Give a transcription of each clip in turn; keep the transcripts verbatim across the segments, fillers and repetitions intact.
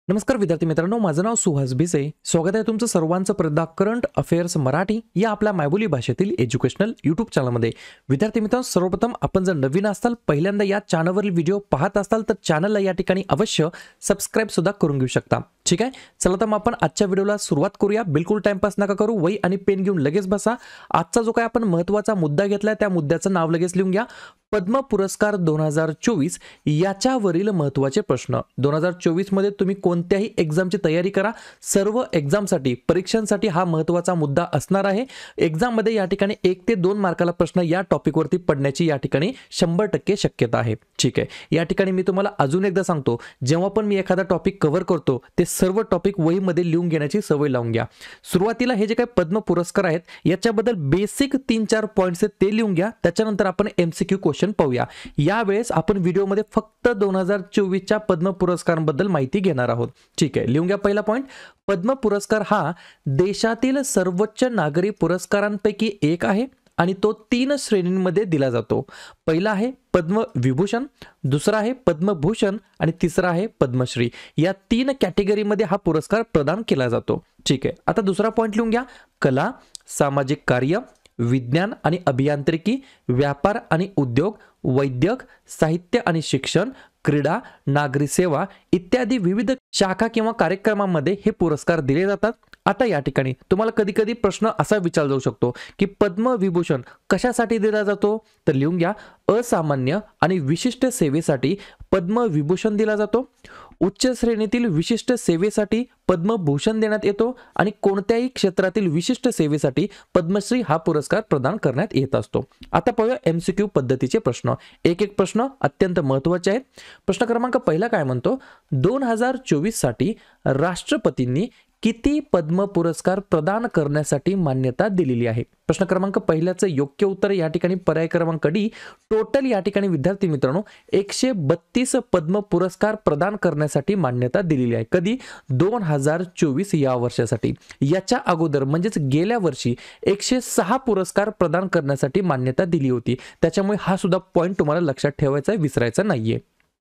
नमस्कार विद्यार्थी मित्रांनो, माझं नाव सुहास भिसे. स्वागत आहे तुमचं सर्वांचं प्रदा करंट अफेअर्स मराठी या आपल्या मायबोली भाषेतील एज्युकेशनल यूट्यूब चॅनलमध्ये. विद्यार्थी मित्रांनो, सर्वप्रथम आपण जर नवीन असाल, पहिल्यांदा या चॅनलवरील व्हिडिओ पाहत असाल तर चॅनलला या ठिकाणी अवश्य सबस्क्राइब सुद्धा करून घेऊ शकता. ठीक आहे, चला तर मग आपण आजच्या व्हिडिओला सुरुवात करूया. बिलकुल टाइमपास नका करू, वही आणि पेन घेऊन लगेच बसा. आजचा जो काय आपण महत्त्वाचा मुद्दा घेतलाय त्या मुद्द्याचं नाव लगेच लिहून घ्या. पद्म पुरस्कार दोन हजार चोवीस याच्यावरील महत्त्वाचे प्रश्न. दोन हजार चोवीस मध्ये तुम्ही कोणत्याही एक्झामची तयारी करा, सर्व एक्झामसाठी परीक्षांसाठी हा महत्त्वाचा मुद्दा असणार आहे. एक्झाम मध्ये या ठिकाणी एक ते दोन मार्काला प्रश्न या टॉपिकवरती पडण्याची या ठिकाणी शंभर टक्के शक्यता आहे. ठीक आहे, या ठिकाणी मी तुम्हाला अजून एकदा सांगतो, जेव्हा पण मी एखादा टॉपिक कव्हर करतो ते सर्व टॉपिक वहीमध्ये लिहून घेण्याची सवय लावून घ्या. सुरुवातीला हे जे काही पद्म पुरस्कार आहेत याच्याबद्दल बेसिक तीन चार पॉईंट्स आहेत ते लिहून घ्या. त्याच्यानंतर आपण एमसीक्यू क्वेश्चन पाहूया. यावेळेस आपण व्हिडिओमध्ये फक्त दोन हजार चोवीस च्या पद्म पुरस्कारांबद्दल माहिती घेणार आहोत. ठीक आहे, लिहून घ्या. पहिला पॉईंट, पद्म पुरस्कार हा देशातील सर्वोच्च नागरी पुरस्कारांपैकी एक आहे आणि तो तीन श्रेणींमध्ये दिला जातो. पहिला आहे पद्मविभूषण, दुसरा आहे पद्मभूषण आणि तिसरा आहे पद्मश्री. या तीन कॅटेगरीमध्ये हा पुरस्कार प्रदान केला जातो. ठीक आहे, आता दुसरा पॉईंट लिहून घ्या. कला, सामाजिक कार्य, विज्ञान आणि अभियांत्रिकी, व्यापार आणि उद्योग, वैद्यक, साहित्य आणि शिक्षण, क्रीडा, नागरी सेवा इत्यादी विविध शाखा किंवा कार्यक्रमांमध्ये हे पुरस्कार दिले जातात. आता या ठिकाणी तुम्हाला कधी कधी प्रश्न असा विचारला जाऊ शकतो की पद्मविभूषण कशासाठी दिला जातो, तर लिहून घ्या. असामान्य आणि विशिष्ट सेवेसाठी पद्मविभूषण दिला जातो. उच्च श्रेणीतील विशिष्ट सेवेसाठी पद्मभूषण देण्यात येतो आणि कोणत्याही क्षेत्रातील विशिष्ट सेवेसाठी पद्मश्री हा पुरस्कार प्रदान करण्यात येत असतो. आता पाहूया एमसीक्यू पद्धतीचे प्रश्न. एक एक प्रश्न अत्यंत महत्त्वाचे आहेत. प्रश्न क्रमांक पहिला काय म्हणतो, दोन हजार चोवीस साठी राष्ट्रपतींनी किती पद्म पुरस्कार प्रदान करण्यासाठी मान्यता दिलेली आहे? प्रश्न क्रमांक पहिल्याचं योग्य उत्तर या ठिकाणी पर्याय क्रमांक डी. टोटल या ठिकाणी विद्यार्थी मित्रांनो एकशे बत्तीस पद्म पुरस्कार प्रदान करण्यासाठी मान्यता दिलेली आहे. कधी? दोन हजार चोवीस या वर्षासाठी. याच्या अगोदर म्हणजेच गेल्या वर्षी एकशे सहा पुरस्कार प्रदान करण्यासाठी मान्यता दिली होती. त्याच्यामुळे हा सुद्धा पॉईंट तुम्हाला लक्षात ठेवायचा, विसरायचा नाहीये.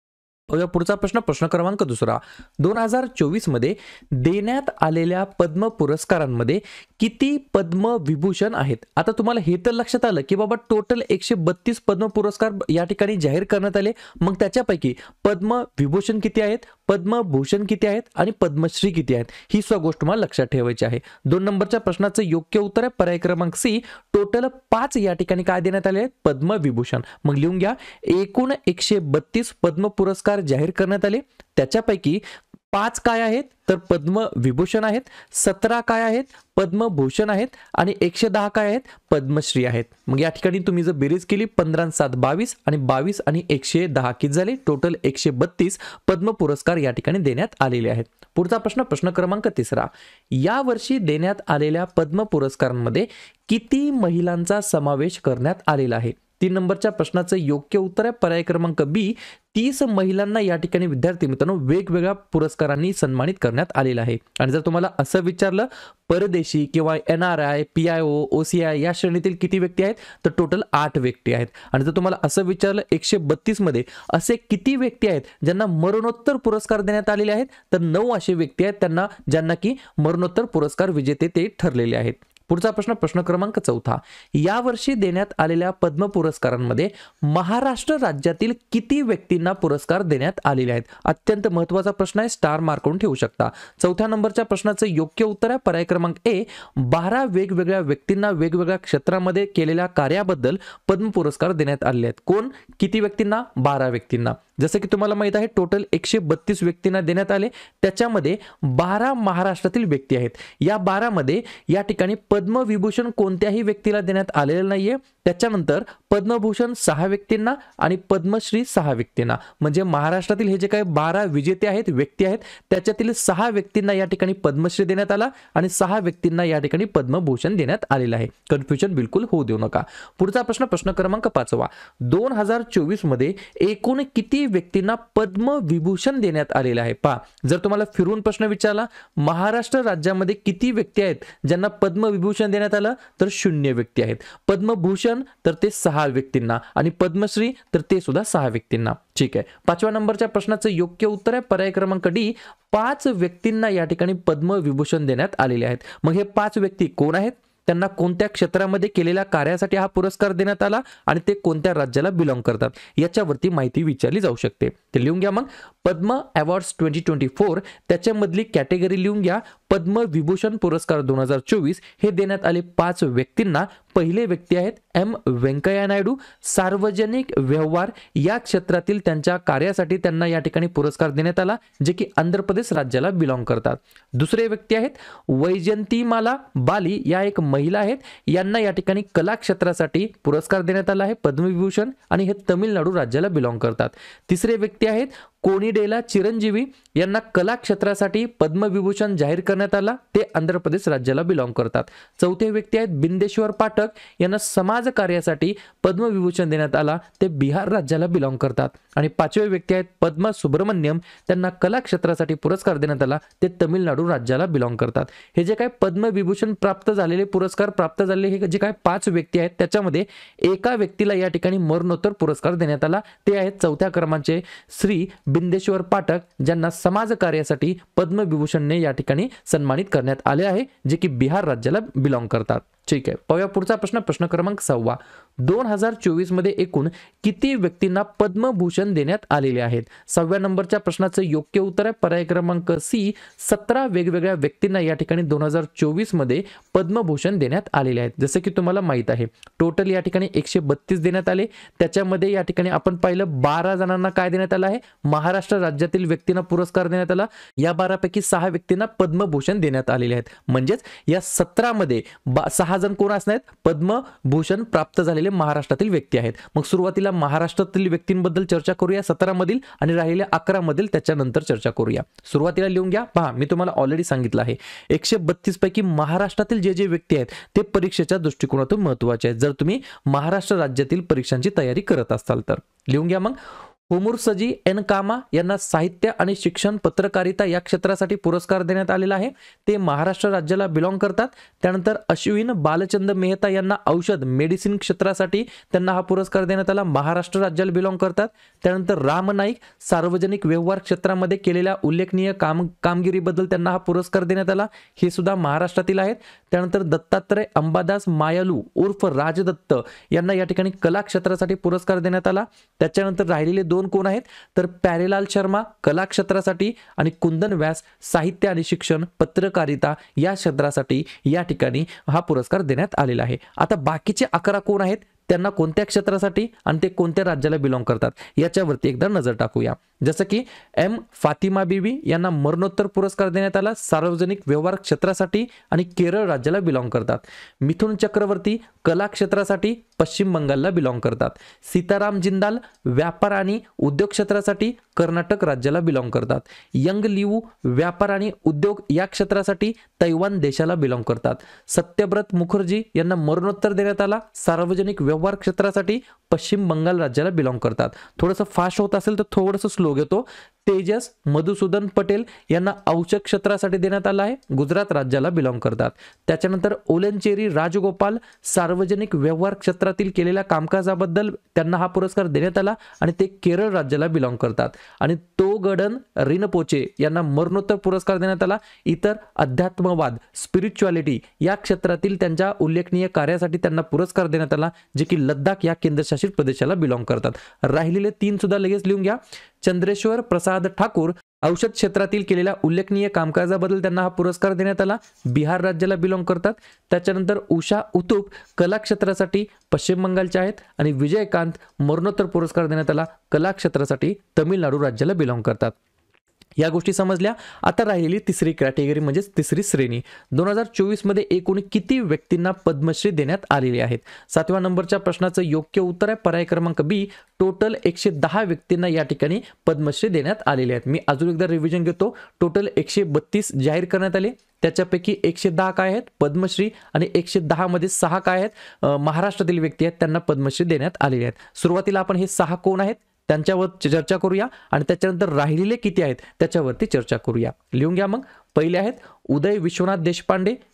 पुढचा प्रश्न, प्रश्न क्रमांक दुसरा. दोन हजार चोवीस मध्ये देण्यात आलेल्या पद्म पुरस्कारांमध्ये किती पद्मविभूषण आहेत? आता तुम्हाला हे तर लक्षात आलं की बाबा टोटल एकशे बत्तीस पद्म पुरस्कार या ठिकाणी जाहीर करण्यात आले. मग त्याच्यापैकी पद्मविभूषण किती आहेत, पद्मभूषण किती आहेत आणि पद्मश्री किती आहेत, ही सुद्धा गोष्ट तुम्हाला लक्षात ठेवायची आहे. दोन नंबरच्या प्रश्नाचं योग्य उत्तर आहे पर्याय क्रमांक सी. टोटल पाच या ठिकाणी काय देण्यात आले आहेत, पद्मविभूषण. मग लिहून घ्या. एकूण एकशे बत्तीस पद्म पुरस्कार जाहीर करण्यात आले. त्याच्यापैकी पाच काय आहेत, तर पद्मविभूषण आहेत, सतरा काय आहेत, पद्मभूषण आहेत आणि एकशे दहा काय आहेत, पद्मश्री आहेत. मग या ठिकाणी तुम्ही जर बेरीज केली, पंधरा सात बावीस आणि बावीस आणि एकशे दहा किती झाले, टोटल एकशे बत्तीस पद्म पुरस्कार या ठिकाणी देण्यात आलेले आहेत. पुढचा प्रश्न, प्रश्न क्रमांक तिसरा. या वर्षी देण्यात आलेल्या पद्म पुरस्कारांमध्ये किती महिलांचा समावेश करण्यात आलेला आहे? तीन नंबरच्या प्रश्नाचं योग्य उत्तर आहे पर्याय क्रमांक बी. तीस महिलांना या ठिकाणी विद्यार्थी मित्रांनो वेगवेगळ्या पुरस्कारांनी सन्मानित करण्यात आलेलं आहे. आणि जर तुम्हाला असं विचारलं परदेशी किंवा N R I, P I O, O C I या श्रेणीतील किती व्यक्ती आहेत, तर टोटल आठ व्यक्ती आहेत. आणि जर तुम्हाला असं विचारलं एकशे बत्तीस मध्ये असे किती व्यक्ती आहेत ज्यांना मरणोत्तर पुरस्कार देण्यात आलेले आहेत, तर नऊ असे व्यक्ती आहेत त्यांना ज्यांना की मरणोत्तर पुरस्कार विजेते ते ठरलेले आहेत. पुढचा प्रश्न, प्रश्न क्रमांक चौथा. यावर्षी देण्यात आलेल्या पद्म पुरस्कारांमध्ये महाराष्ट्र राज्यातील किती व्यक्तींना पुरस्कार देण्यात आलेले आहेत? अत्यंत महत्त्वाचा प्रश्न आहे, स्टार मार्क करून ठेवू शकता. चौथ्या नंबरच्या प्रश्नाचं योग्य उत्तर आहे पर्याय क्रमांक ए. बारा वेगवेगळ्या व्यक्तींना वेगवेगळ्या क्षेत्रामध्ये केलेल्या कार्याबद्दल पद्म पुरस्कार देण्यात आलेले आहेत. कोण? किती व्यक्तींना? बारा व्यक्तींना. जसं की तुम्हाला माहित आहे टोटल एकशे बत्तीस व्यक्तींना देण्यात आले, त्याच्यामध्ये बारा महाराष्ट्रातील व्यक्ती आहेत. या बारा मध्ये या ठिकाणी पद्मविभूषण कोणत्याही व्यक्तीला देण्यात आलेलं नाहीये. त्याच्यानंतर पद्मभूषण सहा व्यक्तींना आणि पद्मश्री सहा व्यक्तींना. म्हणजे महाराष्ट्रातील हे जे काही बारा विजेते आहेत, व्यक्ती आहेत, त्याच्यातील सहा व्यक्तींना या ठिकाणी पद्मश्री देण्यात आला आणि सहा व्यक्तींना या ठिकाणी पद्मभूषण देण्यात आलेलं आहे. कन्फ्युजन बिलकुल होऊ देऊ नका. पुढचा प्रश्न, प्रश्न क्रमांक पाचवा. दोन हजार चोवीस मध्ये एकूण किती व्यक्तींना पद्मविभूषण देण्यात आलेलं आहे? पहा, जर तुम्हाला फिरून प्रश्न विचारला महाराष्ट्र राज्यामध्ये किती व्यक्ती आहेत ज्यांना पद्मविभूषण देण्यात आलं, तर शून्य व्यक्ती आहेत. पद्मभूषण विभूषण तर ते सहा व्यक्तींना आणि पद्मश्री तर ते सुद्धा सहा व्यक्तींना. ठीक आहे. पाचव्या नंबरच्या प्रश्नाचं योग्य उत्तर आहे पर्याय क्रमांक डी, पाच व्यक्तींना या ठिकाणी पद्मविभूषण देण्यात आलेले आहेत. मग हे पाच व्यक्ती कोण आहेत, त्यांना कोणत्या क्षेत्रामध्ये केलेल्या कार्यासाठी हा पुरस्कार देण्यात आला आणि ते कोणत्या राज्याला बिलॉंग करतात याच्यावरती माहिती विचारली जाऊ शकते. ते लिहून घ्या. मग Padma awards twenty twenty four त्याच्यामधली कॅटेगरी लिहून घ्या. पद्मविभूषण पुरस्कार दोन हजार चोवीस हे देण्यात आले पाच व्यक्तींना. पहिले व्यक्ती आहेत एम व्यंकय्या नायडू. सार्वजनिक व्यवहार या क्षेत्रातील त्यांच्या कार्यासाठी त्यांना या ठिकाणी पुरस्कार देण्यात आला, जे की आंध्र प्रदेश राज्याला बिलॉंग करतात. दुसरे व्यक्ती आहेत वैजंतीमाला बाली, या एक महिला आहेत. यांना या ठिकाणी कला क्षेत्रासाठी पुरस्कार देण्यात आला आहे पद्मविभूषण आणि हे तमिळनाडू राज्याला बिलॉंग करतात. तिसरे व्यक्ती आहेत कोनिडेला चिरंजीवी. यांना कला क्षेत्रासाठी पद्मविभूषण जाहीर करण्यात आला, ते आंध्र प्रदेश राज्याला बिलॉंग करतात. चौथे व्यक्ती आहेत बिंदेश्वर पाठक. यांना समाज कार्यासाठी पद्मविभूषण देण्यात आला, ते बिहार राज्याला बिलॉंग करतात. आणि पाचवे व्यक्ती आहेत पद्मा सुब्रमण्यम. त्यांना कला क्षेत्रासाठी पुरस्कार देण्यात आला, ते तमिळनाडू राज्याला बिलॉंग करतात. हे जे काही पद्मविभूषण प्राप्त झालेले पुरस्कार प्राप्त झालेले हे जे काही पाच व्यक्ती आहेत त्याच्यामध्ये एका व्यक्तीला या ठिकाणी मरणोत्तर पुरस्कार देण्यात आला. ते आहेत चौथ्या क्रमांकाचे श्री बिंदेश्वर पाठक, ज्यांना समाज कार्यासाठी पद्मविभूषणने या ठिकाणी सन्मानित करण्यात आले आहे, जे की बिहार राज्याला बिलॉंग करतात. ठीक आहे. पाहूया पुढचा प्रश्न. प्रश्न क्रमांक सहावा. दोन हजार चोवीस मध्ये एकूण किती व्यक्तींना पद्मभूषण देण्यात आलेले आहेत? सहाव्या नंबरच्या प्रश्नाचं योग्य उत्तर आहे पर्याय क्रमांक सी, सतरा वेगवेगळ्या व्यक्तींना या ठिकाणी दोन हजार चोवीस मध्ये पद्मभूषण देण्यात आलेले आहेत. जसं की तुम्हाला माहित आहे टोटल या ठिकाणी एकशे बत्तीस देण्यात आले. त्याच्यामध्ये या ठिकाणी आपण पाहिलं बारा जणांना काय देण्यात आलं आहे, महाराष्ट्र राज्यातील व्यक्तींना पुरस्कार देण्यात आला. या बारा पैकी सहा व्यक्तींना पद्मभूषण देण्यात आलेले आहेत. म्हणजेच या सतरा मध्ये सहा जण कोण असणार आहेत, पद्मभूषण प्राप्त झालेले महाराष्ट्रातील व्यक्ती आहेत. मग सुरुवातीला महाराष्ट्रातील व्यक्तींबद्दल चर्चा करूया सतरा मधील आणि राहिलेल्या अकरा मधील त्याच्यानंतर चर्चा करूया. सुरुवातीला लिहून घ्या. पहा मी तुम्हाला ऑलरेडी सांगितलं आहे एकशे बत्तीस पैकी महाराष्ट्रातील जे जे व्यक्ती आहेत ते परीक्षेच्या दृष्टिकोनातून महत्त्वाचे आहेत, जर तुम्ही महाराष्ट्र राज्यातील परीक्षांची तयारी करत असाल तर. लिहून घ्या. मग होमुरसजी एन कामा यांना साहित्य आणि शिक्षण पत्रकारिता या क्षेत्रासाठी पुरस्कार देण्यात आलेला आहे, ते महाराष्ट्र राज्याला बिलॉंग करतात. त्यानंतर अश्विन बालचंद्र मेहता यांना औषध मेडिसिन क्षेत्रासाठी त्यांना हा पुरस्कार देण्यात आला, महाराष्ट्र राज्याला बिलॉंग करतात. त्यानंतर राम नाईक सार्वजनिक व्यवहार क्षेत्रामध्ये केलेल्या उल्लेखनीय काम कामगिरीबद्दल त्यांना हा पुरस्कार देण्यात आला, हे सुद्धा महाराष्ट्रातील आहेत. त्यानंतर दत्तात्रय अंबादास मायालू उर्फ राजदत्त यांना या ठिकाणी कला क्षेत्रासाठी पुरस्कार देण्यात आला. त्याच्यानंतर राहिलेले दोन कोण आहेत तर प्यारेलाल शर्मा कला क्षेत्रासाठी आणि कुंदन व्यास साहित्य आणि शिक्षण पत्रकारिता या क्षेत्रासाठी या ठिकाणी हा पुरस्कार देण्यात आलेला आहे. आता बाकीचे अकरा कोण आहेत, त्यांना कोणत्या क्षेत्रासाठी आणि ते कोणत्या राज्याला बिलॉंग करतात याच्यावरती एकदा नजर टाकूया. जसं की एम फातिमा बीबी यांना मरणोत्तर पुरस्कार देण्यात आला सार्वजनिक व्यवहार क्षेत्रासाठी आणि केरळ राज्याला बिलॉंग करतात. मिथुन चक्रवर्ती कला क्षेत्रासाठी पश्चिम बंगालला बिलॉंग करतात. सीताराम जिंदाल व्यापार आणि उद्योग क्षेत्रासाठी कर्नाटक राज्याला बिलॉंग करतात. यंग लिऊ व्यापार आणि उद्योग या क्षेत्रासाठी तैवान देशाला बिलॉंग करतात. सत्यव्रत मुखर्जी यांना मरणोत्तर देण्यात आला सार्वजनिक व्यवहार क्षेत्रासाठी पश्चिम बंगाल राज्याला बिलॉंग करतात. थोडंसं फास्ट होत असेल तर थोडंसं स्लो घेतो. तेजस मधुसूदन पटेल यांना औषध क्षेत्रासाठी देण्यात आला आहे, गुजरात राज्याला बिलॉंग करतात. त्याच्यानंतर ओलेनचेरी राजगोपाल सार्वजनिक व्यवहार क्षेत्रातील केलेल्या कामकाजाबद्दल त्यांना हा पुरस्कार देण्यात आला आणि ते केरळ राज्याला बिलॉंग करतात. आणि तोगडन रिनपोचे यांना मरणोत्तर पुरस्कार देण्यात आला इतर अध्यात्मवाद स्पिरिच्युअलिटी या क्षेत्रातील त्यांच्या उल्लेखनीय कार्यासाठी त्यांना पुरस्कार देण्यात आला, जे की लद्दाख या केंद्रशासित प्रदेशाला बिलॉंग करतात. राहिलेले तीन सुद्धा लगेच लिहून घ्या. चंद्रेश्वर प्रसाद ठाकूर औषध क्षेत्रातील केलेल्या उल्लेखनीय कामकाजाबद्दल त्यांना हा पुरस्कार देण्यात आला, बिहार राज्याला बिलॉंग करतात. त्याच्यानंतर उषा उतुप कला क्षेत्रासाठी पश्चिम बंगालच्या आहेत आणि विजयकांत मरणोत्तर पुरस्कार देण्यात आला कला क्षेत्रासाठी तमिळनाडू राज्याला बिलॉंग करतात. या गोष्टी समजल्या. आता राहिलेली तिसरी कॅटेगरी म्हणजे तिसरी श्रेणी. दोन हजार चोवीस मध्ये एकूण किती व्यक्तींना पद्मश्री देण्यात आलेली आहेत? सातव्या नंबरच्या प्रश्नाचं योग्य उत्तर आहे पर्याय क्रमांक बी, टोटल एकशे दहा व्यक्तींना या ठिकाणी पद्मश्री देण्यात आलेले आहेत. मी अजून एकदा रिव्हिजन घेतो. टोटल एकशे बत्तीस जाहीर करण्यात आले, त्याच्यापैकी एकशे दहा काय आहेत पद्मश्री आणि एकशे दहा मध्ये सहा काय आहेत महाराष्ट्रातील व्यक्ती आहेत त्यांना पद्मश्री देण्यात आलेले आहेत. सुरुवातीला आपण हे सहा कोण आहेत त्यांच्यावर चर्चा करूया आणि त्याच्यानंतर राहिलेले किती आहेत त्याच्यावरती चर्चा करूया. लिहून घ्या. मग पहिले आहेत उदय विश्वनाथ देशपांडे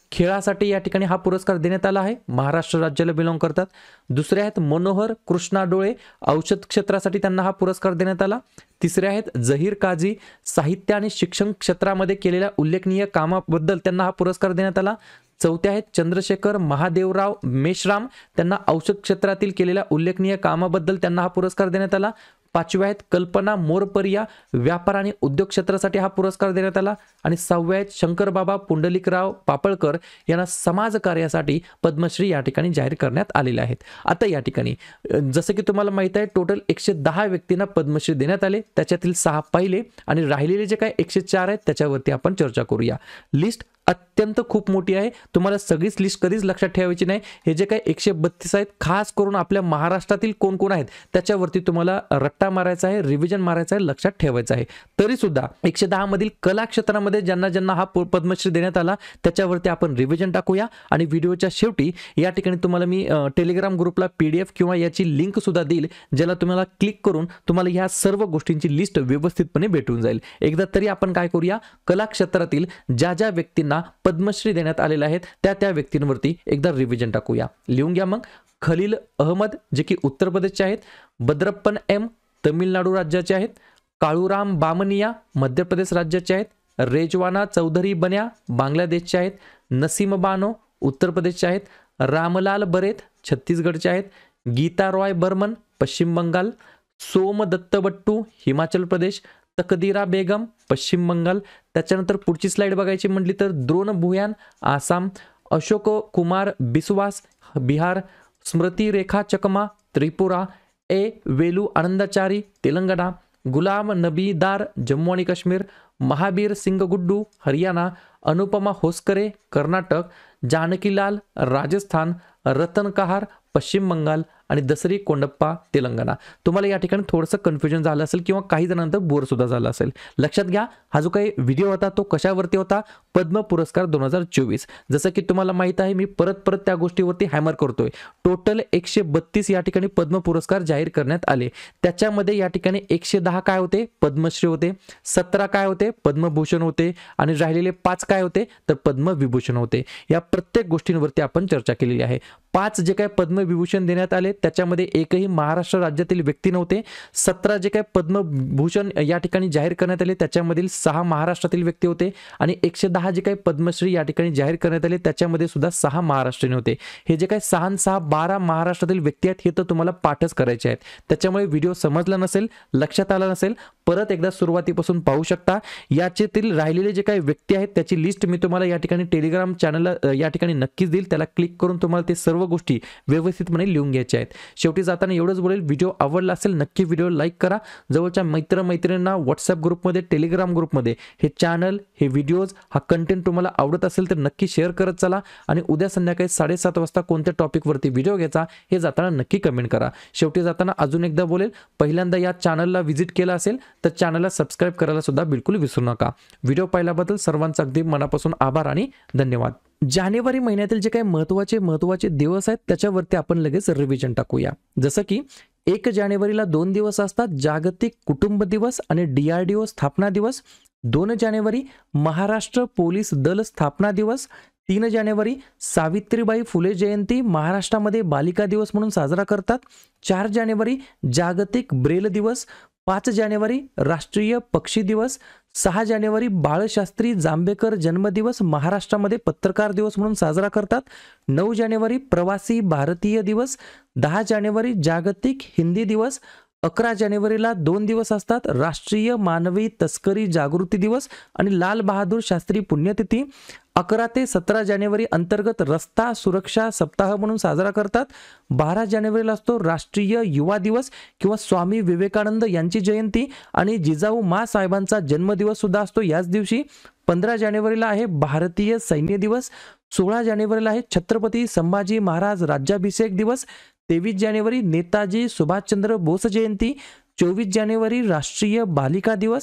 खेळासाठी या ठिकाणी हा पुरस्कार देण्यात आला आहे, महाराष्ट्र राज्याला बिलॉंग करतात. दुसरे आहेत मनोहर कृष्णा डोळे, औषध क्षेत्रासाठी त्यांना हा पुरस्कार देण्यात आला. तिसरे आहेत जहीर काझी, साहित्य आणि शिक्षण क्षेत्रामध्ये केलेल्या उल्लेखनीय कामाबद्दल त्यांना हा पुरस्कार देण्यात आला. चौथे आहेत चंद्रशेखर महादेवराव मेश्राम, त्यांना औषध क्षेत्रातील केलेल्या उल्लेखनीय कामाबद्दल त्यांना हा पुरस्कार देण्यात आला. पाचवे आहेत कल्पना मोरपरिया, व्यापार आणि उद्योग क्षेत्रासाठी हा पुरस्कार देण्यात आला. आणि सहावे आहेत शंकरबाबा पुंडलिकराव पापळकर, यांना समाज कार्यासाठी पद्मश्री या ठिकाणी जाहीर करण्यात आलेले आहेत. आता या ठिकाणी जसं की तुम्हाला माहित आहे टोटल एकशे दहा व्यक्तींना पद्मश्री देण्यात आले, त्याच्यातील सहा पहिले आणि राहिलेले जे काही एकशे चार आहेत त्याच्यावरती आपण चर्चा करूया. लिस्ट अत्यंत खूप मोठी आहे, तुम्हाला सगळीच लिस्ट कधीच लक्षात ठेवायची नाही. हे जे काही एकशे बत्तीस आहेत खास करून आपल्या महाराष्ट्रातील कोण कोण आहेत त्याच्यावरती तुम्हाला रट्टा मारायचा आहे, रिव्हिजन मारायचं आहे, लक्षात ठेवायचं आहे. तरी सुद्धा एकशे दहा मधील कला क्षेत्रामध्ये ज्यांना ज्यांना हा पद्मश्री देण्यात आला त्याच्यावरती आपण रिव्हिजन टाकूया. आणि व्हिडिओच्या शेवटी या ठिकाणी तुम्हाला मी टेलिग्राम ग्रुपला पीडीएफ किंवा याची लिंक सुद्धा देईल, ज्याला तुम्हाला क्लिक करून तुम्हाला ह्या सर्व गोष्टींची लिस्ट व्यवस्थितपणे भेटून जाईल. एकदा तरी आपण काय करूया, कला क्षेत्रातील ज्या ज्या व्यक्तींना पद्मश्री देण्यात आलेल्या आहेत त्या त्या व्यक्तींवरती एकदा रिव्हिजन टाकूया. लिहून घ्या मग. खलील अहमद जे की उत्तर प्रदेशचे आहेत, बद्रप्पन एम तमिळनाडू राज्याचे आहेत, काळूराम बामनिया मध्य प्रदेश राज्याचे आहेत, रेजवाना चौधरी बन्या बांगलादेशचे आहेत, नसीम बानो उत्तर प्रदेशचे आहेत, रामलाल बरेत छत्तीसगडचे आहेत, गीता रॉय बर्मन पश्चिम बंगाल, सोम दत्तबट्टू हिमाचल प्रदेश, तकदीरा बेगम पश्चिम बंगाल. त्याच्यानंतर पुढची स्लाइड बघायची म्हटली तर द्रोण भुयान आसाम, अशोक कुमार बिस्वास बिहार, स्मृती रेखा चकमा त्रिपुरा, ए वेलू आनंदाचारी तेलंगणा, गुलाम नबी दार जम्मू आणि काश्मीर, महाबीर सिंग गुड्डू हरियाणा, अनुपमा होसकरे कर्नाटक, जानकीलाल राजस्थान, रतन कहार पश्चिम बंगाल आणि दसरी कोंडप्पा तेलंगणा. तुम्हाला या ठिकाणी थोडंसं कन्फ्युजन झालं असेल किंवा काही जणांतर बोर सुद्धा झालं असेल. लक्षात घ्या, हा जो काही व्हिडिओ होता तो कशावरती होता, पद्म पुरस्कार दोन हजार चोवीस. जसं की तुम्हाला माहित आहे मी परत परत त्या गोष्टीवरती हॅमर करतोय. टोटल एकशे बत्तीस या ठिकाणी पद्म पुरस्कार जाहीर करण्यात आले. त्याच्यामध्ये या ठिकाणी एकशे दहा काय होते, पद्मश्री होते, सतरा काय होते, पद्मभूषण होते आणि राहिलेले पाच काय होते तर पद्मविभूषण होते. या प्रत्येक गोष्टींवरती आपण चर्चा केलेली आहे. पाच जे काही पद्मविभूषण देण्यात आले त्याच्यामध्ये एकही महाराष्ट्र राज्यातील व्यक्ती नव्हते. सतरा जे काही पद्मभूषण या ठिकाणी जाहीर करण्यात आले त्याच्यामधील सहा महाराष्ट्रातील व्यक्ती होते आणि एकशे दहा जे काही पद्मश्री या ठिकाणी जाहीर करण्यात आले त्याच्यामध्ये सुद्धा सहा महाराष्ट्रीयन होते. हे जे काही सहा सहा बारा महाराष्ट्रातील व्यक्ती आहेत हे तर तुम्हाला पाठच करायचे आहेत. त्याच्यामुळे व्हिडिओ समजला नसेल, लक्षात आला नसेल, परत एकदा सुरुवातीपासून पाहू शकता. याच्यातील राहिलेले जे काही व्यक्ती आहेत त्याची लिस्ट मी तुम्हाला या ठिकाणी टेलिग्राम चॅनलला या ठिकाणी नक्कीच देईल. त्याला क्लिक करून तुम्हाला ते सर्व गोष्टी व्यवस्थितपणे लिहून घ्यायच्या आहेत. शेवटी जाताना एवढंच बोलेल, व्हिडिओ आवडला असेल नक्की व्हिडिओ लाईक करा. जवळच्या मित्र मैत्रिणींना व्हॉट्सअप ग्रुपमध्ये, टेलिग्राम ग्रुपमध्ये हे चॅनल, हे व्हिडिओज, हा कंटेंट तुम्हाला आवडत असेल तर नक्की शेअर करत चला. आणि उद्या संध्याकाळी साडेसात वाजता कोणत्या टॉपिकवरती व्हिडिओ घ्यायचा हे जाताना नक्की कमेंट करा. शेवटी जाताना अजून एकदा बोलेल, पहिल्यांदा या चॅनलला व्हिजिट केला असेल तर चॅनलला सबस्क्राईब करायला सुद्धा बिलकुल विसरू नका. व्हिडिओ पाहिल्याबद्दल सर्वांचा अगदी मनापासून आभार आणि धन्यवाद. जानेवारी महिन्यातील जे काही महत्त्वाचे महत्त्वाचे दिवस आहेत त्याच्यावरती आपण लगेच रिव्हिजन टाकूया. जसं की एक जानेवारीला दोन दिवस असतात, जागतिक कुटुंब दिवस आणि डीआरडीओ स्थापना दिवस. दोन जानेवारी महाराष्ट्र पोलीस दल स्थापना दिवस. तीन जानेवारी सावित्रीबाई फुले जयंती महाराष्ट्रामध्ये बालिका दिवस म्हणून साजरा करतात. चार जानेवारी जागतिक ब्रेल दिवस. पाच जानेवारी राष्ट्रीय पक्षी दिवस. सहा जानेवारी बाळशास्त्री जांभेकर जन्मदिवस महाराष्ट्रामध्ये पत्रकार दिवस म्हणून साजरा करतात. नऊ जानेवारी प्रवासी भारतीय दिवस. दहा जानेवारी जागतिक हिंदी दिवस. अकरा जानेवारीला दोन दिवस असतात, राष्ट्रीय मानवी तस्करी जागृती दिवस आणि लाल बहादूर शास्त्री पुण्यतिथी. अकरा ते सतरा जानेवारी अंतर्गत रस्ता सुरक्षा सप्ताह म्हणून साजरा करतात. बारा जानेवारीला असतो राष्ट्रीय युवा दिवस किंवा स्वामी विवेकानंद यांची जयंती आणि जिजाऊ मा साहेबांचा जन्मदिवस सुद्धा असतो याच दिवशी. पंधरा जानेवारीला आहे भारतीय सैन्य दिवस. सोळा जानेवारीला आहे छत्रपती संभाजी महाराज राज्याभिषेक दिवस. तेवीस जानेवारी नेताजी सुभाषचंद्र बोस जयंती. चोवीस जानेवारी राष्ट्रीय बालिका दिवस.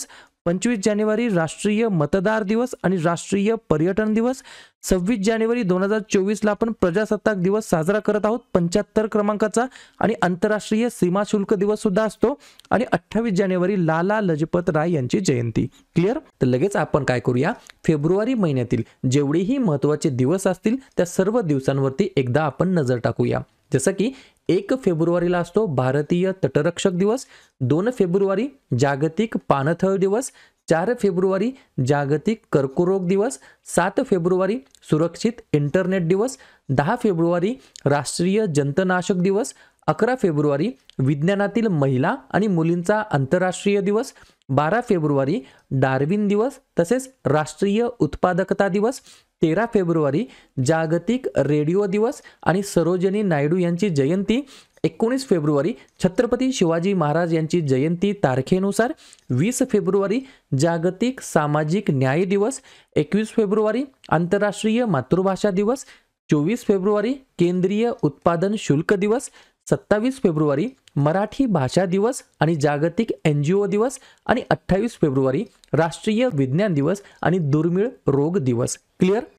पंचवीस जानेवारी राष्ट्रीय मतदार दिवस आणि राष्ट्रीय पर्यटन दिवस. सव्वीस जानेवारी दोन हजार चोवीसला आपण प्रजासत्ताक दिवस साजरा करत आहोत पंच्याहत्तर क्रमांकाचा आणि आंतरराष्ट्रीय सीमा शुल्क दिवस सुद्धा असतो. आणि अठ्ठावीस जानेवारी लाला लजपत राय यांची जयंती. क्लिअर. तर लगेच आपण काय करूया, फेब्रुवारी महिन्यातील जेवढेही महत्त्वाचे दिवस असतील त्या सर्व दिवसांवरती एकदा आपण नजर टाकूया. जसं की एक फेब्रुवारीला असतो भारतीय तटरक्षक दिवस, दोन फेब्रुवारी जागतिक पाणथळ दिवस, चार फेब्रुवारी जागतिक कर्करोग दिवस, सात फेब्रुवारी सुरक्षित इंटरनेट दिवस, दहा फेब्रुवारी राष्ट्रीय जंतनाशक दिवस, अकरा फेब्रुवारी विज्ञानातील महिला आणि मुलींचा आंतरराष्ट्रीय दिवस, बारा फेब्रुवारी डार्विन दिवस तसेच राष्ट्रीय उत्पादकता दिवस, तेरा फेब्रुवारी जागतिक रेडिओ दिवस आणि सरोजिनी नायडू यांची जयंती, एकोणीस फेब्रुवारी छत्रपती शिवाजी महाराज यांची जयंती तारखेनुसार, वीस फेब्रुवारी जागतिक सामाजिक न्याय दिवस, एकवीस फेब्रुवारी आंतरराष्ट्रीय मातृभाषा दिवस, चोवीस फेब्रुवारी केंद्रीय उत्पादन शुल्क दिवस, सत्तावीस फेब्रुवारी मराठी भाषा दिवस आणि जागतिक एनजीओ दिवस आणि अठ्ठावीस फेब्रुवारी राष्ट्रीय विज्ञान दिवस आणि दुर्मिळ रोग दिवस. क्लिअर.